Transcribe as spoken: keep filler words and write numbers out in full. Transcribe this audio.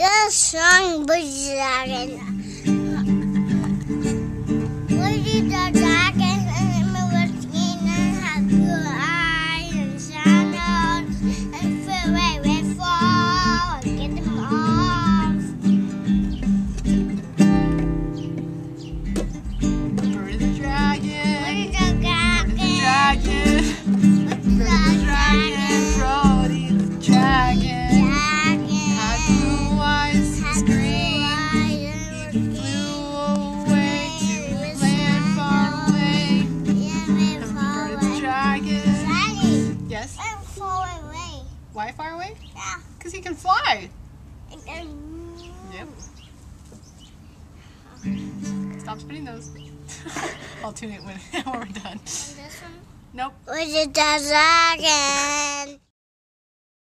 This song, Brody the Dragon. Brody the Dragon and geen and had blue eyes and sandals and faraway fall and get them off. Brody the Dragon. Brody the Dragon. Brody the Dragon. Brody the Dragon. Brody the Dragon. Yes? Far away. Why far away? Yeah. Because he can fly. Can... Yep. Stop spinning those. I'll tune it when we're done. And this one? Nope. Brody the Dragon.